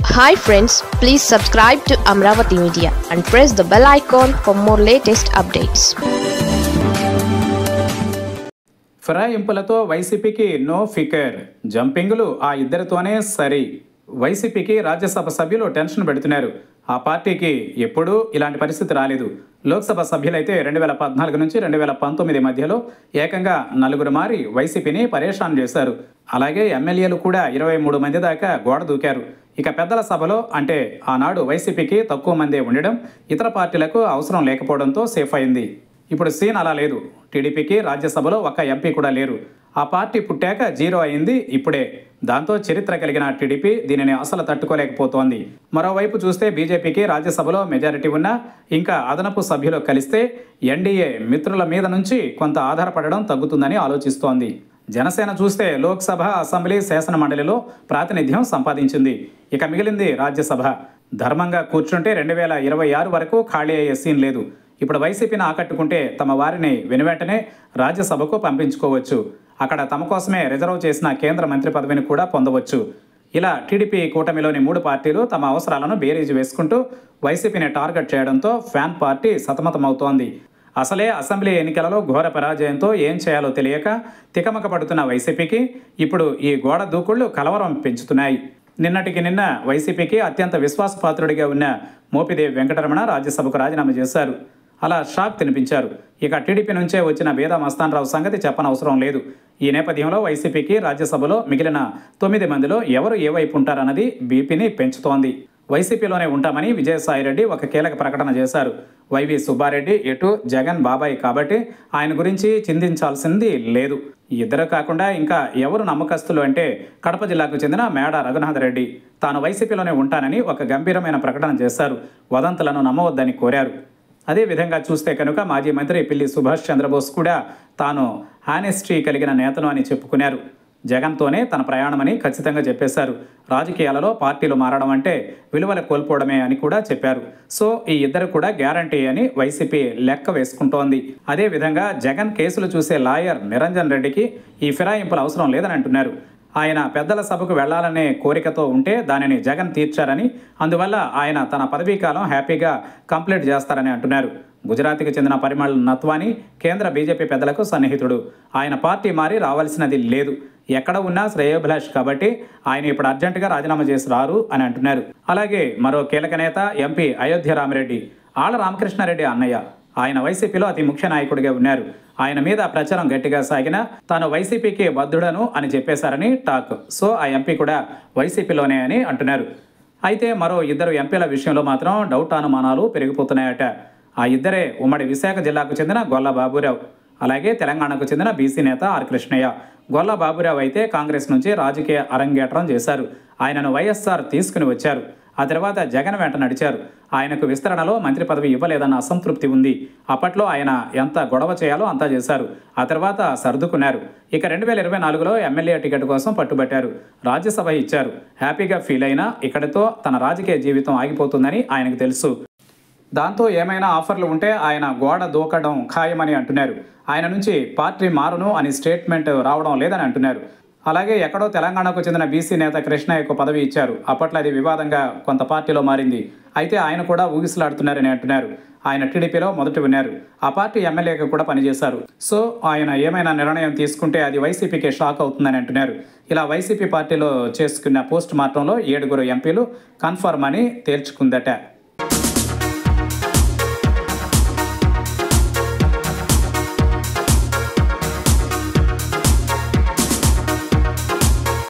Hi friends, please subscribe to Amravati Media and press the bell icon for more latest updates. ఫిరాయింపులతో వైసీపీకి no ఫికర్, జంపింగులు ఆ ఇద్దరితోనే సరి. వైసీపీకి రాజ్యసభ సభ్యులు tension పెడుతున్నారు. ఆ పార్టీకి ఎప్పుడూ ఇలాంటి పరిస్థితి రాలేదు. లోక్సభ సభ్యులైతే 2014 నుంచి 2019 మధ్యలో ఏకంగా 4 మారి వైసీపీని పరేషాన్ చేశారు. అలాగే ఎమ్మెల్యేలు కూడా 23 మంది దాకా గోడ దూకారు. ఇక పెద్దల సభలో అంటే ఆనాడు వైసీపీకి తక్కువ మందే ఉండడం, ఇతర పార్టీలకు అవసరం లేకపోవడంతో సేఫ్ అయింది. ఇప్పుడు సీన్ అలా లేదు. టీడీపీకి రాజ్యసభలో ఒక్క ఎంపీ కూడా లేరు. ఆ పార్టీ పుట్టాక జీరో అయింది ఇప్పుడే. దాంతో చరిత్ర కలిగిన టీడీపీ దీనిని అసలు తట్టుకోలేకపోతోంది. మరోవైపు చూస్తే బీజేపీకి రాజ్యసభలో మెజారిటీ ఉన్నా ఇంకా అదనపు సభ్యులు కలిస్తే ఎన్డీఏ మిత్రుల మీద నుంచి కొంత ఆధారపడడం తగ్గుతుందని ఆలోచిస్తోంది. జనసేన చూస్తే లోక్సభ, అసెంబ్లీ, శాసన మండలిలో ప్రాతినిధ్యం సంపాదించింది. ఇక మిగిలింది రాజ్యసభ. ధర్మంగా కూర్చుంటే 2026 వరకు ఖాళీ అయ్యే సీన్ లేదు. ఇప్పుడు వైసీపీని ఆకట్టుకుంటే తమ వారిని వెనువెంటనే రాజ్యసభకు పంపించుకోవచ్చు. అక్కడ తమ కోసమే రిజర్వ్ చేసిన కేంద్ర మంత్రి పదవిని కూడా పొందవచ్చు. ఇలా టీడీపీ కూటమిలోని 3 పార్టీలు తమ అవసరాలను బేరీజు వేసుకుంటూ వైసీపీని టార్గెట్ చేయడంతో ఫ్యాన్ పార్టీ సతమతమవుతోంది. అసలే అసెంబ్లీ ఎన్నికలలో ఘోర పరాజయంతో ఏం చేయాలో తెలియక తికమక పడుతున్న వైసీపీకి ఇప్పుడు ఈ గోడ దూకుళ్లు కలవరం పెంచుతున్నాయి. నిన్నటికి నిన్న వైసీపీకి అత్యంత విశ్వాసపాత్రుడిగా ఉన్న మోపిదేవి వెంకటరమణ రాజ్యసభకు రాజీనామా చేశారు. అలా షాక్ తినిపించారు. ఇక టీడీపీ నుంచే వచ్చిన బేదా మస్తానరావు సంగతి చెప్పనవసరం లేదు. ఈ నేపథ్యంలో వైసీపీకి రాజ్యసభలో మిగిలిన 9 మందిలో ఎవరు ఏ వైపు ఉంటారన్నది బీపీని పెంచుతోంది. వైసీపీలోనే ఉంటామని విజయసాయిరెడ్డి ఒక కీలక ప్రకటన చేశారు. వైవి సుబ్బారెడ్డి ఎటు జగన్ బాబాయ్ కాబట్టి ఆయన గురించి చింతించాల్సింది లేదు. ఇద్దరు కాకుండా ఇంకా ఎవరు నమ్మకస్తులు అంటే కడప జిల్లాకు చెందిన మేడ రఘునాథరెడ్డి తాను వైసీపీలోనే ఉంటానని ఒక గంభీరమైన ప్రకటన చేశారు. వదంతులను నమ్మవద్దని కోరారు. అదేవిధంగా చూస్తే కనుక మాజీ మంత్రి పిల్లి సుభాష్ చంద్రబోస్ కూడా తాను హానెస్టీ కలిగిన నేతను అని చెప్పుకున్నారు. జగన్తోనే తన ప్రయాణమని ఖచ్చితంగా చెప్పేశారు. రాజకీయాలలో పార్టీలు మారడం అంటే విలువలు కోల్పోవడమే అని కూడా చెప్పారు. సో ఈ ఇద్దరు కూడా గ్యారంటీ అని వైసీపీ లెక్క వేసుకుంటోంది. అదేవిధంగా జగన్ కేసులు చూసే లాయర్ నిరంజన్ రెడ్డికి ఈ ఫిరాయింపులు అవసరం లేదని అంటున్నారు. ఆయన పెద్దల సభకు వెళ్లాలనే కోరికతో ఉంటే దానిని జగన్ తీర్చారని, అందువల్ల ఆయన తన పదవీకాలం హ్యాపీగా కంప్లీట్ చేస్తారని అంటున్నారు. గుజరాత్కి చెందిన పరిమళ్ నత్వానీ కేంద్ర బీజేపీ పెద్దలకు సన్నిహితుడు. ఆయన పార్టీ మారి రావాల్సినది లేదు. ఎక్కడ ఉన్నా శ్రేయోభిలాష్ కాబట్టి ఆయన ఇప్పుడు అర్జెంటుగా రాజీనామా చేసి రారు అని అంటున్నారు. అలాగే మరో కీలక నేత ఎంపీ అయోధ్య రామిరెడ్డి ఆళ్ల రామకృష్ణారెడ్డి అన్నయ్య. ఆయన వైసీపీలో అతి ముఖ్య నాయకుడిగా ఉన్నారు. ఆయన మీద ప్రచారం గట్టిగా సాగినా తాను వైసీపీకి బద్ధుడను అని చెప్పేశారని టాక్. సో ఆ ఎంపీ కూడా వైసీపీలోనే అని అంటున్నారు. అయితే మరో 2 ఎంపీల విషయంలో మాత్రం డౌట్ అనుమానాలు పెరిగిపోతున్నాయట. ఆ ఇద్దరే ఉమ్మడి విశాఖ జిల్లాకు చెందిన గొల్ల బాబురావు, అలాగే తెలంగాణకు చెందిన బీసీ నేత ఆర్ కృష్ణయ్య. గొల్ల బాబురావు అయితే కాంగ్రెస్ నుంచి రాజకీయ అరంగేట్రం చేశారు. ఆయనను వైఎస్ఆర్ తీసుకుని వచ్చారు. ఆ తర్వాత జగన్ వెంట నడిచారు. ఆయనకు విస్తరణలో మంత్రి పదవి ఇవ్వలేదన్న అసంతృప్తి ఉంది. అప్పట్లో ఆయన ఎంత గొడవ చేయాలో అంతా చేశారు. ఆ తర్వాత సర్దుకున్నారు. ఇక 2024లో ఎమ్మెల్యే టికెట్ కోసం పట్టుబట్టారు. రాజ్యసభ ఇచ్చారు. హ్యాపీగా ఫీల్ అయినా ఇక్కడితో తన రాజకీయ జీవితం ఆగిపోతుందని ఆయనకు తెలుసు. దాంతో ఏమైనా ఆఫర్లు ఉంటే ఆయన గోడ దూకడం ఖాయమని అంటున్నారు. ఆయన నుంచి పార్టీ మారును అని స్టేట్మెంట్ రావడం లేదని అంటున్నారు. అలాగే ఎక్కడో తెలంగాణకు చెందిన బీసీ నేత కృష్ణయ్యకు పదవి ఇచ్చారు. అప్పట్లో అది వివాదంగా కొంత పార్టీలో మారింది. అయితే ఆయన కూడా ఊగిసలాడుతున్నారని అంటున్నారు. ఆయన టీడీపీలో మొదటి ఉన్నారు. ఆ పార్టీ ఎమ్మెల్యేగా కూడా పనిచేశారు. సో ఆయన ఏమైనా నిర్ణయం తీసుకుంటే అది వైసీపీకి షాక్ అవుతుందని అంటున్నారు. ఇలా వైసీపీ పార్టీలో చేసుకున్న పోస్ట్ మార్టంలో 7 ఎంపీలు కన్ఫర్మ్ అని తేల్చుకుందట.